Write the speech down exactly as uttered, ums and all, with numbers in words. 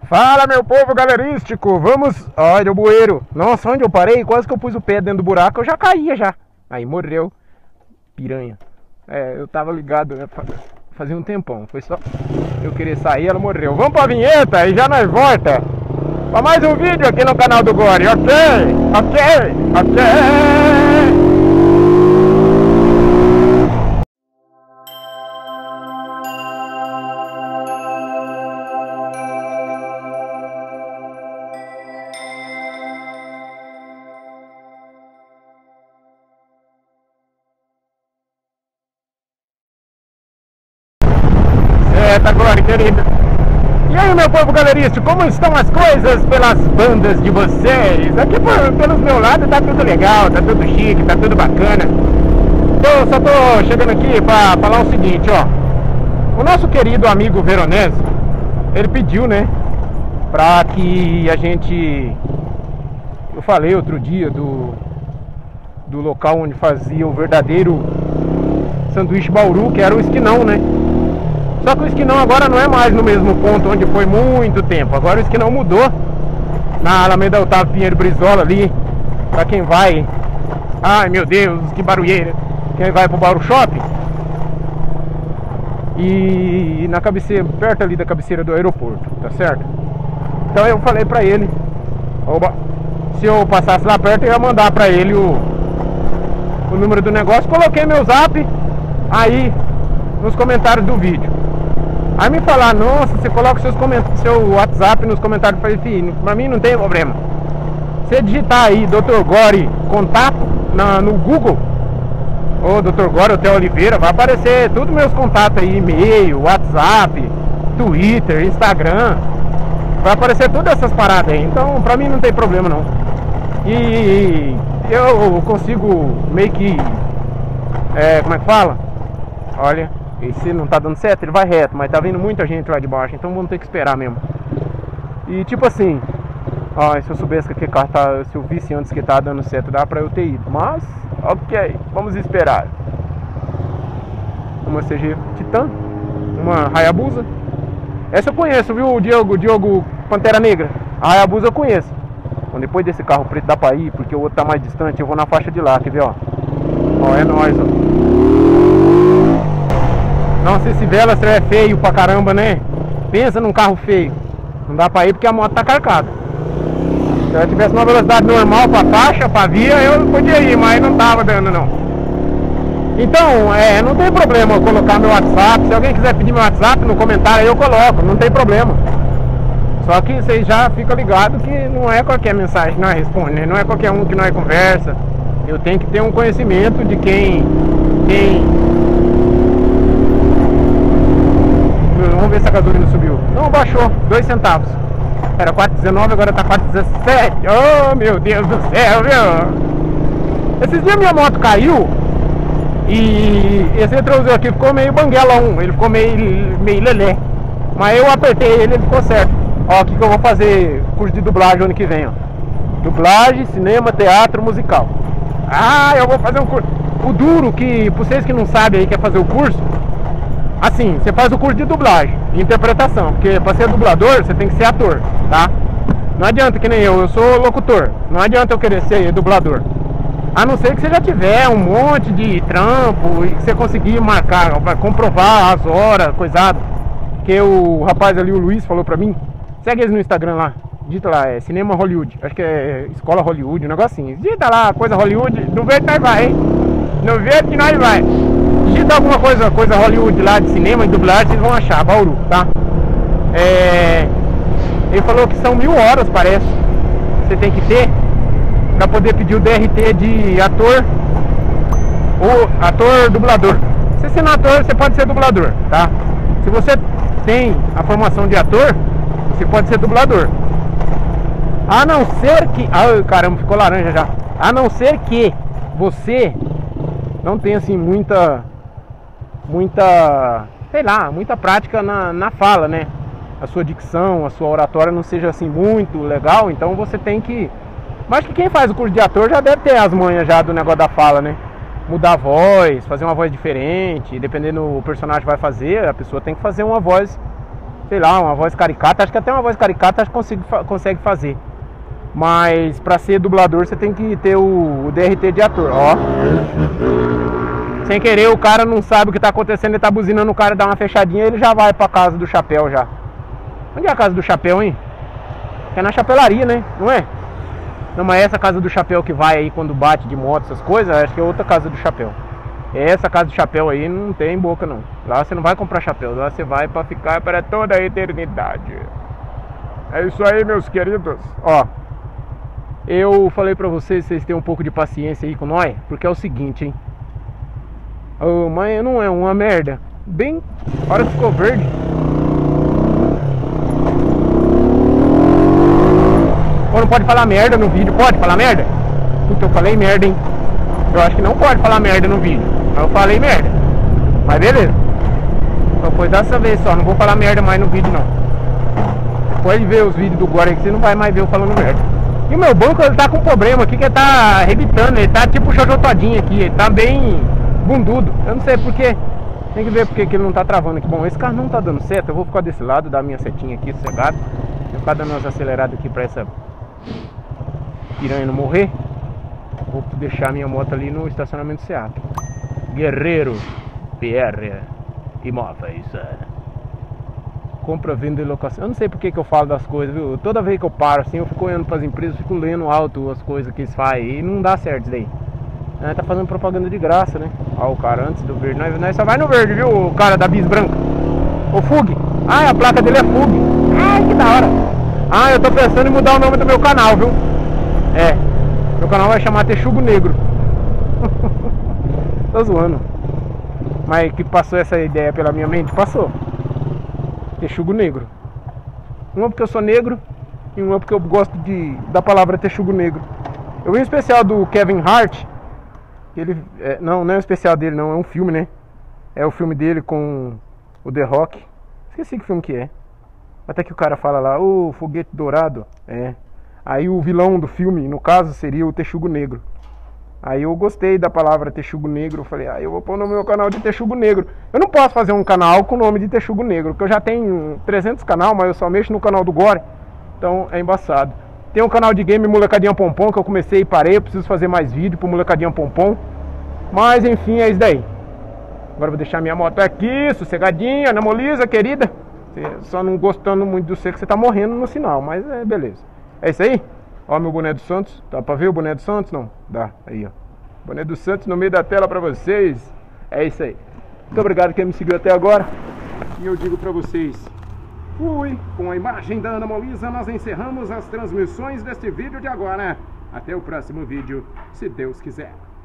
Fala, meu povo galerístico, vamos... Olha o bueiro. Nossa, onde eu parei, quase que eu pus o pé dentro do buraco, eu já caía já. Aí morreu. Piranha. É, eu tava ligado, né? Fazia um tempão, foi só eu querer sair, ela morreu. Vamos pra vinheta e já nós volta pra mais um vídeo aqui no canal do Gore, ok? Ok? Ok? Eita, Glória, querida. E aí, meu povo galerístico, como estão as coisas pelas bandas de vocês? Aqui por, pelos meus lados tá tudo legal, tá tudo chique, tá tudo bacana. Tô, só tô chegando aqui pra falar o seguinte, ó. O nosso querido amigo Veronese, ele pediu, né, pra que a gente... Eu falei outro dia do, do local onde fazia o verdadeiro sanduíche Bauru, que era o Esquinão, né? Só que o Esquinão agora não é mais no mesmo ponto onde foi muito tempo. Agora o Esquinão mudou na Alameda Otávio Pinheiro Brizola ali. Pra quem vai... Ai meu Deus, que barulheira. Quem vai pro Bauru Shopping. E na cabeceira, perto ali da cabeceira do aeroporto, tá certo? Então eu falei pra ele, oba, se eu passasse lá perto eu ia mandar pra ele o, o número do negócio. Coloquei meu zap aí nos comentários do vídeo. Aí me falar, nossa, você coloca seus seu WhatsApp nos comentários. Eu falei, filho, pra mim não tem problema. Você digitar aí doutor Gore contato na, no Google, ou doutor Gore Hotel Oliveira, vai aparecer todos meus contatos aí, e-mail, WhatsApp, Twitter, Instagram. Vai aparecer todas essas paradas aí. Então pra mim não tem problema não. E eu consigo meio que, é, como é que fala? Olha, e se não tá dando certo, ele vai reto, mas tá vindo muita gente lá de baixo, então vamos ter que esperar mesmo. E tipo assim, ó, se eu soubesse que aquele carro tá, se eu visse antes que tá dando certo, dá pra eu ter ido. Mas, ok, vamos esperar. Uma C G Titan, uma Hayabusa. Essa eu conheço, viu, o Diogo, Diogo Pantera Negra. A Hayabusa eu conheço. Então, depois desse carro preto dá pra ir, porque o outro tá mais distante, eu vou na faixa de lá, quer ver, ó. Ó, é nóis, ó. Nossa, esse Veloster é feio pra caramba, né? Pensa num carro feio. Não dá pra ir porque a moto tá carcada. Se eu tivesse uma velocidade normal pra faixa, pra via, eu podia ir, mas não tava dando não. Então, é, não tem problema eu colocar meu WhatsApp. Se alguém quiser pedir meu WhatsApp no comentário aí eu coloco, não tem problema. Só que vocês já ficam ligados que não é qualquer mensagem que nós respondemos, não é qualquer um que nós conversa. Eu tenho que ter um conhecimento de quem... quem Vamos ver se a gasolina subiu. Não, baixou, dois centavos. Era quatro e dezenove, agora tá quatro e dezessete. Oh, meu Deus do céu, viu? Esses dias minha moto caiu e esse retrovisor aqui ficou meio banguela um. Ele ficou meio, meio lelé. Mas eu apertei ele, ele ficou certo. Ó, aqui que eu vou fazer curso de dublagem ano que vem, ó. Dublagem, cinema, teatro, musical. Ah, eu vou fazer um curso. O duro que, pra vocês que não sabem aí, quer fazer o curso, assim, você faz o curso de dublagem e interpretação, porque para ser dublador você tem que ser ator, tá? Não adianta que nem eu, eu sou locutor. Não adianta eu querer ser dublador. A não ser que você já tiver um monte de trampo e que você conseguir marcar, comprovar as horas, coisada. Que o rapaz ali, o Luiz, falou pra mim. Segue eles no Instagram lá. Digita lá, é Cinema Hollywood. Acho que é Escola Hollywood, um negocinho. Digita lá, coisa Hollywood. Não vê que nós vai, hein? Não vê que nós vai. Digita alguma coisa, coisa Hollywood lá de cinema e dublagem, vocês vão achar, Bauru, tá? É... Ele falou que são mil horas, parece. Você tem que ter pra poder pedir o D R T de ator ou ator dublador. Se você não é ator, você pode ser dublador, tá? Se você tem a formação de ator, você pode ser dublador. A não ser que... Ai, caramba, ficou laranja já. A não ser que você não tenha assim muita... muita, sei lá, muita prática na, na fala, né? A sua dicção, a sua oratória não seja assim muito legal, então você tem que... Mas que quem faz o curso de ator já deve ter as manhas já do negócio da fala, né? Mudar a voz, fazer uma voz diferente, dependendo do personagem que vai fazer, a pessoa tem que fazer uma voz sei lá, uma voz caricata. Acho que até uma voz caricata acho que consigo, consegue fazer. Mas pra ser dublador você tem que ter o, o D R T de ator. Ó. Sem querer, o cara não sabe o que tá acontecendo, ele tá buzinando, o cara dá uma fechadinha, ele já vai pra casa do chapéu já. Onde é a casa do chapéu, hein? É na chapelaria, né? Não é? Não, mas essa casa do chapéu que vai aí quando bate de moto, essas coisas, acho que é outra casa do chapéu. Essa casa do chapéu aí não tem boca não. Lá você não vai comprar chapéu, lá você vai pra ficar para toda a eternidade. É isso aí, meus queridos. Ó, eu falei pra vocês, vocês têm um pouco de paciência aí com nós, porque é o seguinte, hein. Oh, mas não é uma merda. Bem, a hora que ficou verde. Ou não pode falar merda no vídeo? Pode falar merda? Puta, eu falei merda, hein. Eu acho que não pode falar merda no vídeo. Mas eu falei merda. Mas beleza. Só foi dessa vez só, não vou falar merda mais no vídeo não. Depois de ver os vídeos do Gore que você não vai mais ver eu falando merda. E o meu banco, ele tá com problema aqui, que ele tá arrebitando. Ele tá tipo o Jojo Todinho aqui, ele tá bem bundudo. Eu não sei porquê. Tem que ver porque que ele não tá travando aqui. Bom, esse carro não tá dando seta. Eu vou ficar desse lado, dar minha setinha aqui, sossegado. Vou ficar dando umas aceleradas aqui pra essa piranha não morrer. Vou deixar minha moto ali no estacionamento Seat. Guerreiro P R Imóveis. Compra, venda e locação. Eu não sei porque que eu falo das coisas, viu? Toda vez que eu paro assim, eu fico olhando pras empresas, fico lendo alto as coisas que eles fazem. E não dá certo isso daí. É, tá fazendo propaganda de graça, né? Ó, o cara antes do verde. Nós, nós só vai no verde, viu? O cara da bis branca. O Fug. Ah, a placa dele é Fug. Ai, que da hora. Ah, eu tô pensando em mudar o nome do meu canal, viu? É. Meu canal vai chamar Texugo Negro. Tô zoando. Mas que passou essa ideia pela minha mente? Passou. Texugo Negro. Uma porque eu sou negro e uma porque eu gosto de, da palavra Texugo Negro. Eu vi um especial do Kevin Hart. Ele, é, não, não é um especial dele não, é um filme, né? É o filme dele com o The Rock. Esqueci que filme que é. Até que o cara fala lá, ô, foguete dourado. É. Aí o vilão do filme, no caso, seria o Texugo Negro. Aí eu gostei da palavra Texugo Negro. Eu falei, ah, eu vou pôr no meu canal de Texugo Negro. Eu não posso fazer um canal com o nome de Texugo Negro, porque eu já tenho trezentos canal, mas eu só mexo no canal do Gore. Então é embaçado. Tem um canal de game Molecadinha Pompom, que eu comecei e parei. Eu preciso fazer mais vídeo pro Molecadinha Pompom. Mas enfim, é isso daí. Agora eu vou deixar minha moto aqui, sossegadinha, na molisa, querida. Só não gostando muito do você que você tá morrendo no sinal, mas é beleza. É isso aí? Ó meu boné do Santos. Dá pra ver o boné do Santos? Não? Dá. Aí, ó. Boné do Santos no meio da tela pra vocês. É isso aí. Muito obrigado quem me seguiu até agora. E eu digo pra vocês, fui. Com a imagem da Ana Molisa, nós encerramos as transmissões deste vídeo de agora. Até o próximo vídeo, se Deus quiser.